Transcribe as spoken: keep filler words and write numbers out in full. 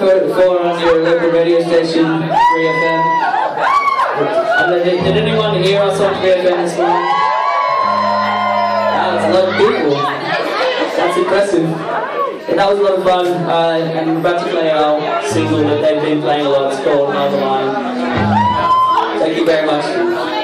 heard it before on your local radio station, three F M. And did, did anyone hear us on three F M this morning? Wow, that's a lot of people. That's impressive. But that was a lot of fun, uh, and we're about to play our single that they've been playing a lot. It's called Another Line. Thank you very much.